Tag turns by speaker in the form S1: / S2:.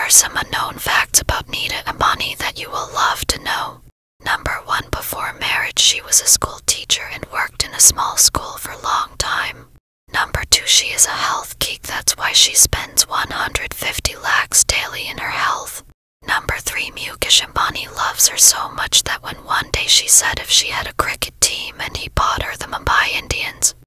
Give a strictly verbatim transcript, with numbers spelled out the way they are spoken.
S1: are some unknown facts about Nita Ambani that you will love to know. Number one. Before marriage, she was a school teacher and worked in a small school for a long time. Number two. She is a health geek, that's why she spends one hundred fifty lakhs daily in her health. Number three. Mukeshambani loves her so much that when one day she said if she had a cricket team and he bought her the Mumbai Indians,